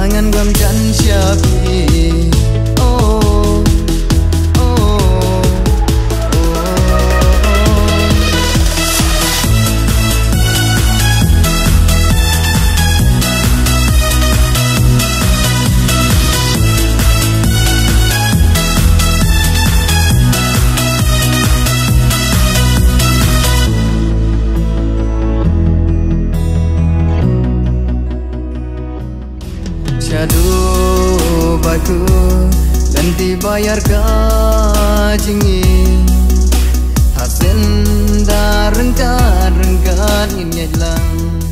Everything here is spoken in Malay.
ngan gam jan siapi oh oh Syadu baku ganti bayar gajinya hasil dah rengkat ini lang